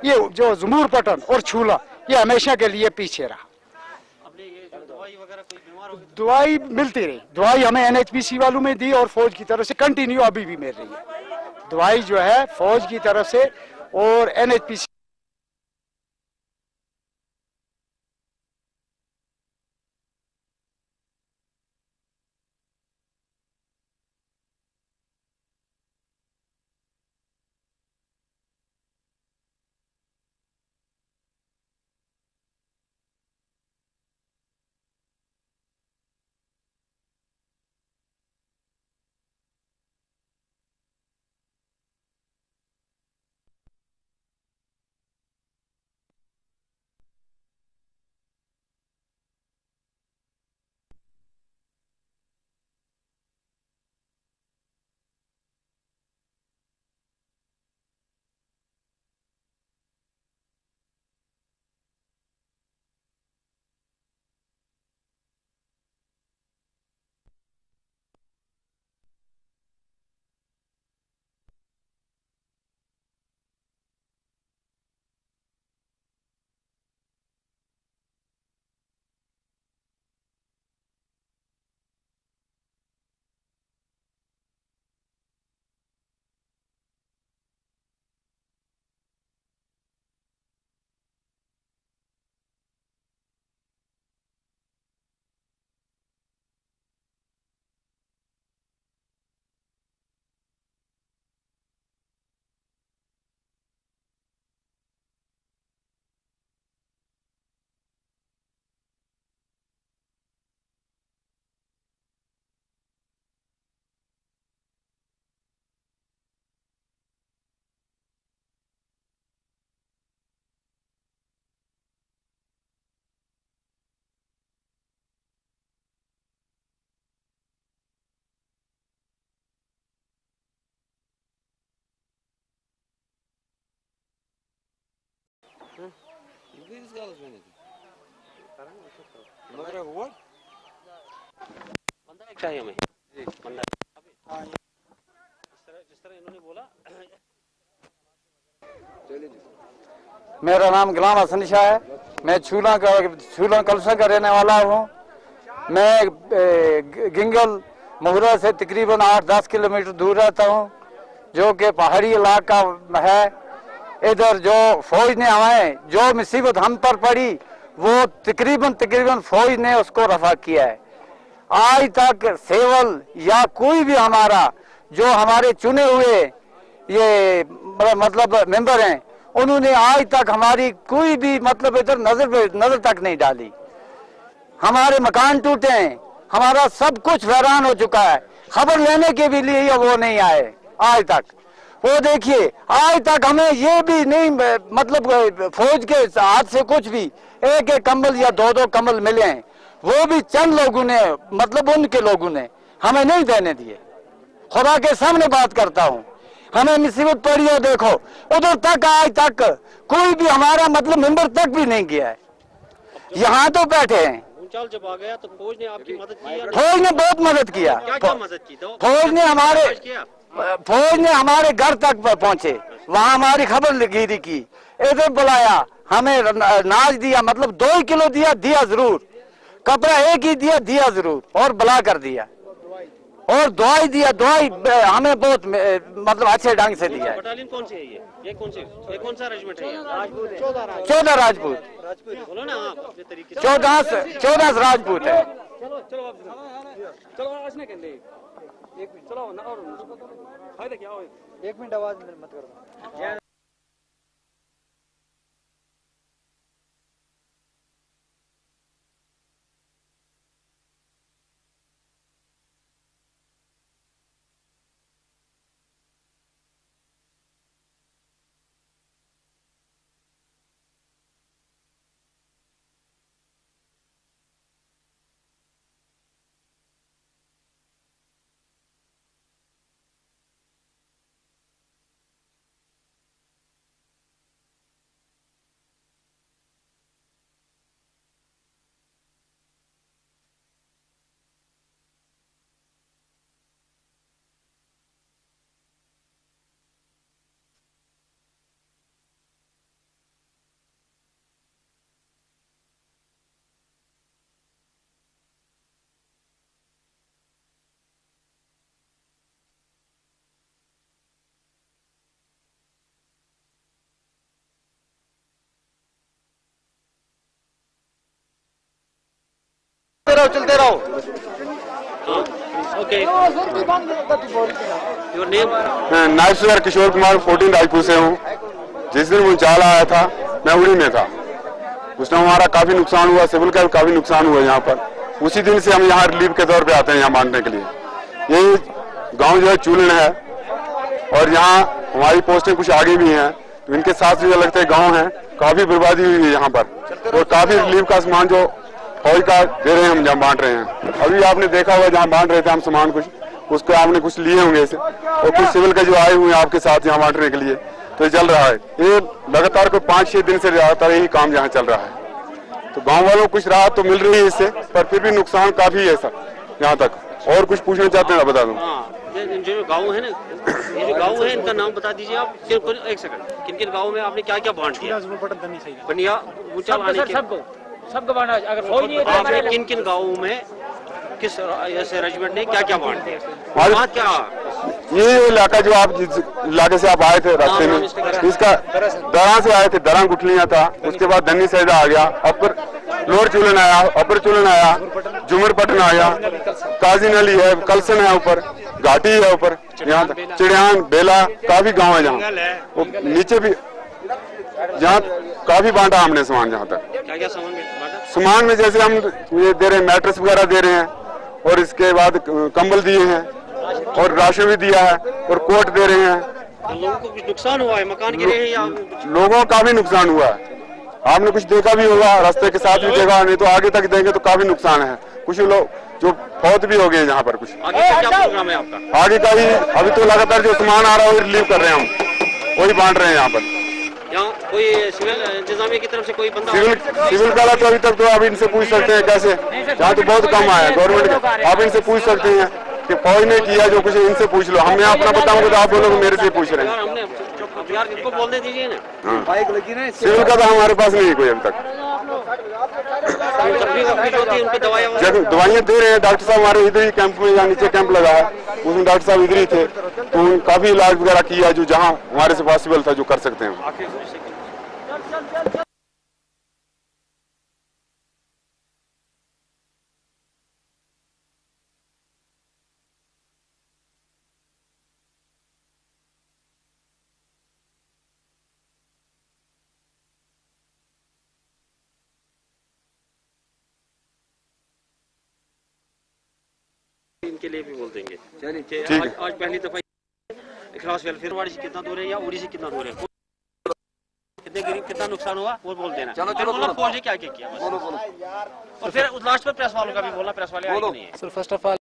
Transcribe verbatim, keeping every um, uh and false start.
ये जो जमूर पटन और छूला ये हमेशा के लिए पीछे रहा। दवाई वगैरह कोई बीमार हो गया? दवाई मिलती रही, दवाई हमें एन एच पी सी वालों में दी और फौज की तरफ से कंटिन्यू अभी भी मिल रही है दवाई जो है फौज की तरफ से और एन एच पी सी। चाहिए हमें बंदा जिस तरह इन्होंने बोला। मेरा नाम गुलाम हसन शाह है, मैं छूला का छूला कलसा का रहने वाला हूँ। मैं गिंगल मोहरा से तकरीबन आठ दस किलोमीटर दूर रहता हूँ, जो कि पहाड़ी इलाका है। इधर जो फौज ने हमें जो मुसीबत हम पर पड़ी वो तकरीबन तकरीबन फौज ने उसको रफा किया है। आज तक सेवल या कोई भी हमारा जो हमारे चुने हुए ये मतलब मेंबर हैं, उन्होंने आज तक हमारी कोई भी मतलब इधर नजर नजर तक नहीं डाली। हमारे मकान टूटे हैं, हमारा सब कुछ वीरान हो चुका है, खबर लेने के भी लिए वो नहीं आए आज तक। वो देखिए आज तक हमें ये भी नहीं मतलब फौज के हाथ से कुछ भी एक एक कंबल या दो दो कंबल मिले हैं, वो भी चंद लोगों ने मतलब उनके लोगों ने हमें नहीं देने दिए। खुदा के सामने बात करता हूँ, हमें मुसीबत पड़ी है। देखो उधर तक आज तक कोई भी हमारा मतलब मेंबर तक भी नहीं गया है, यहाँ तो बैठे हैं। भूचाल जब आ गया तो फौज ने आपकी मदद की? फौज ने बहुत मदद किया। क्या क्या मदद की? फौज ने हमारे फौज ने हमारे घर तक पहुंचे, वहाँ हमारी खबर गिरी की, इधर बुलाया, हमें नाच दिया, मतलब दो ही किलो दिया दिया जरूर, कपड़ा एक ही दिया दिया जरूर, और बुला कर दिया, और दवाई दिया। दवाई हमें बहुत मतलब अच्छे ढंग से दिया। बटालियन कौन सी है ये? ये कौन सी ये कौन सा रेजिमेंट है? चौदह राजपूत। बोलो ना आप तरीके से। चौदह चौदह राजपूत है। चलो चलो चलो आज नहीं कहते एक मिनट चलो ना और फायदा क्या हो? एक मिनट आवाज मत करो। रहो चलते रहो। Okay, your name? मैं नायब सदर किशोर कुमार फोर्टीन राजपूत से हूँ। जिस दिन मुंचाल आया था मैं उड़ी में था, उस टाइम हमारा काफी नुकसान हुआ, सिविल का भी काफी नुकसान हुआ यहाँ पर। उसी दिन से हम यहाँ रिलीफ के तौर पे आते हैं यहाँ बांटने के लिए। ये गांव जो है चूलन है और यहाँ हमारी पोस्टें कुछ आगे भी हैं, तो इनके साथ जो लगते हैं गाँव है, काफी बर्बादी हुई है यहाँ पर और काफी रिलीफ का सामान जो फौज का दे रहे हैं हम जहाँ बांट रहे हैं। अभी आपने देखा हुआ जहाँ बांट रहे थे हम सामान कुछ, उसको आपने कुछ लिए होंगे इसे, और कुछ सिविल के जो आए हुए हैं आपके साथ यहाँ बांटने के लिए, तो ये चल रहा है। ये लगातार कोई पाँच छह दिन से लगातार यही काम यहाँ चल रहा है। तो गांव वालों को कुछ राहत तो मिल रही है इससे, पर फिर भी नुकसान काफी है सर यहाँ तक। और कुछ पूछना चाहते हैं बता दूं? जो गाँव है ना, ये जो गाँव है इनका नाम बता दीजिए आप। एक सेकंड, किन किन गाँव में आपने क्या क्या बांट दिया? बनिया मुंचाल आने के सबको सबको बांटा। अगर फौज नहीं है तो आपने किन किन गाँवों में किस ऐसे रेजिमेंट ने क्या क्या बांट दिया? क्या ये इलाका जो आप जिस इलाके से आप आए थे रास्ते में, इसका दरा से आए थे, दरा गुठलियां था, उसके बाद धन्नी सैदा आ गया, अपर लोअर चूलन आया, अपर चूलन आया, जुमर पटन आया, काजी नली है, कलसन है, ऊपर घाटी है, ऊपर यहाँ चिड़ियान बेला काफी गाँव है जहाँ नीचे भी, जहाँ काफी बांटा हमने सामान। जहाँ तक क्या क्या सामान बांटा? सामान में जैसे हम ये दे रहे हैं, मैट्रेस वगैरह दे रहे हैं, और इसके बाद कंबल दिए हैं, और राशन भी दिया है, और कोट दे रहे हैं। तो लोगों को कुछ नुकसान हुआ है? मकान गिरे हैं या? लोगों का भी नुकसान हुआ है, आपने कुछ देखा भी होगा, रास्ते के साथ भी देखा, नहीं तो आगे तक देंगे तो काफी नुकसान है। कुछ लोग जो फौत भी हो गए यहाँ पर। कुछ आगे का क्या प्रोग्राम है आपका? आगे का ही अभी तो लगातार जो सामान आ रहा है वही रिलीव कर रहे हैं हम, वही बांट रहे हैं यहाँ पर। यहाँ कोई सिविल इंतजामिया की तरफ से कोई बंदा? सिविल सिविल का तो अभी तक तो आप इनसे पूछ सकते हैं कैसे, यहाँ तो बहुत कम आया गवर्नमेंट के। आप इनसे पूछ सकते हैं कि फौज ने किया जो कुछ, इनसे पूछ लो। हम यहाँ अपना बताऊंगा तो आप बोलोगे मेरे से पूछ रहे हैं। हमने यार इनको बोलने दीजिए ना। बाइक लगी ना, सिविल का तो हमारे पास नहीं कोई अभी तक। दवाइयाँ दे रहे हैं डॉक्टर साहब, हमारे इधर ही कैंप में, यहाँ नीचे कैंप लगा है, उसमें डॉक्टर साहब इधर ही थे, तो काफी इलाज वगैरह किया जो जहाँ हमारे से पॉसिबल था, जो कर सकते हैं। इनके लिए भी बोल देंगे। चलिए, ठीक आज, है। आज पहली दफा इखलास वेलफेयर वाड़ी से कितना दूर है या उड़ी से कितना दूर है, कितने गरीब कितना नुकसान हुआ वो बोल देना। चलो चलो बोलो फौज ने क्या क्या किया, बोलो बोलो। और फिर लास्ट में प्रेस वालों का भी बोलना, प्रेस वाले आए कि नहीं है? First of all